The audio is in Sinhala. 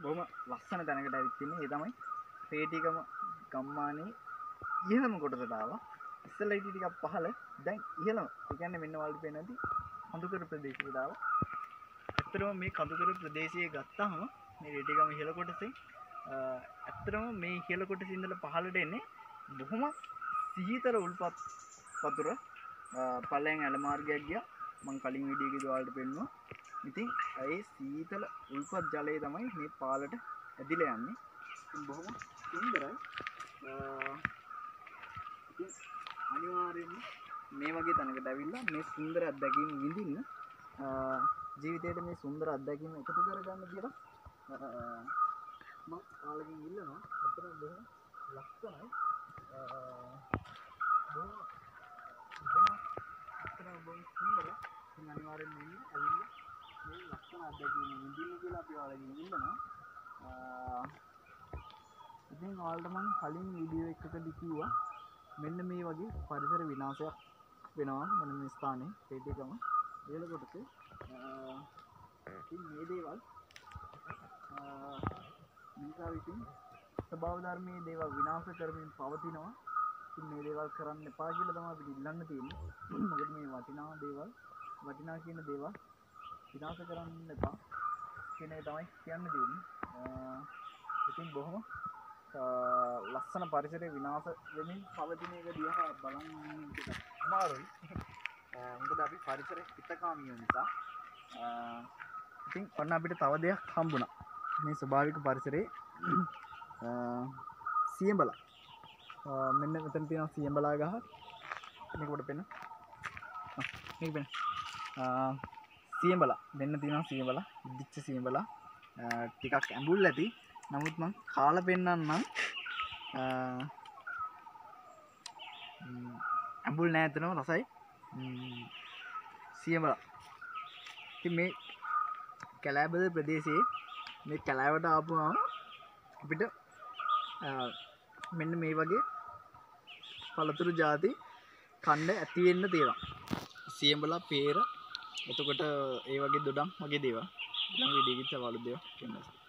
බොහොම ලස්සන තැනකට ඇවිත් ඉන්නේ. ඒ තමයි පේටිගම ගම්මානේ ඉහළම කොටසට ආවා. ඉස්සෙල්ලා හිටිය ටිකක් පහළ. දැන් ඉහළම. ඒ කියන්නේ මෙන්න වලට පේනදී කඳුකර ප්‍රදේශයට ආවා. ඇත්තටම මේ කඳුකර ප්‍රදේශයේ ගත්තාම මේ පේටිගම ඉහළ කොටසේ ඇත්තටම මේ ඉහළ කොටසේ ඉඳලා පහළට එන්නේ බොහොම සීතල උල්පත් වතුර පළයන් ඇල මාර්ගයක් ගියා. මම කලින් වීඩියෝ එකේදී ඔයාලට පෙන්නුවා. ඉතින් ඒ සීතල උල්පත් ජලය තමයි මේ පාලට ඇදිලා යන්නේ. ඉතින් බොහොම සුන්දරයි. ඉතින් අනිවාර්යයෙන්ම මේ වගේ තැනකට ඇවිල්ලා මේ සුන්දර අත්දැකීම විඳින්න ජීවිතේට මේ සුන්දර අත්දැකීම එකතු කරගන්න කියලා මම ඔයාලගෙන් ඉල්ලනවා. අතන බොහොම ලස්සනයි. බොහොම සුන්දරයි. ඉතින් අනිවාර්යෙන්ම ඉන්න ඇවිල්ලා මේ ලස්සන අත්දැකීම විඳින්න කියලා අපි ඔයාලගෙන් ඉල්ලනවා. ඉතින් ඔයාලට මම කලින් වීඩියෝ එකකදී කිව්වා මෙන්න මේ වගේ පරිසර විනාශයක් වෙනවා මෙන්න මේ ස්ථානයේ පේටිගම ඉහළ කොටසේ. ඉතින් මේ දේවල් මිනිසා විසින් ස්වභාව ධර්මයේ දේවල් විනාශ කරමින් පවතිනවා. ඉතින් මේ දේවල් කරන්න එපා කියලා තමයි අපිට ඉල්ලන්න තියෙන්නේ. මොකද මේ වටිනා කියන දේවල් විනාශ කරන්න එපා කියන එක තමයි කියන්න තියෙන්නේ. ඉතින් බොහොම ලස්සන පරිසරයේ විනාශ වෙමින් පවතින එක දිහා බලන් ඉන්න එක අමාරුයි. මොකද අපි පරිසරයේ හිතකාමී නිසා. ඉතින් ඔන්න අපිට තව දෙයක් හම්බුණා. මේ ස්වභාවික පරිසරයේ සියඹලා. මෙන්න මෙතන තියෙනවා සියඹලා ගහ. මේක උඩ පෙන්න. මේක පෙන්න. සියඹලා. මෙන්න තියෙනවා සියඹලා. ඉදිච්ච සියඹලා. ටිකක් ඇඹුල් ඇති. නමුත් මං කාලා පෙන්නන්නම්. ඇඹුල් නෑ ඇත්තටම රසයි. සියඹලා. ඉතින් මේ කැලෑබද ප්‍රදේශයේ මේ කැලෑවට ආපුවම අපිට මෙන්න මේ වගේ පළතුරු ಜಾති කන්න ඇති වෙන්න තියෙනවා. සියඹලා, peer, එතකොට ඒ වගේ දොඩම් වගේ දේවල්. ඊළඟ වීඩියෝ එකේ තව අලුත් දේවල් කියන්න.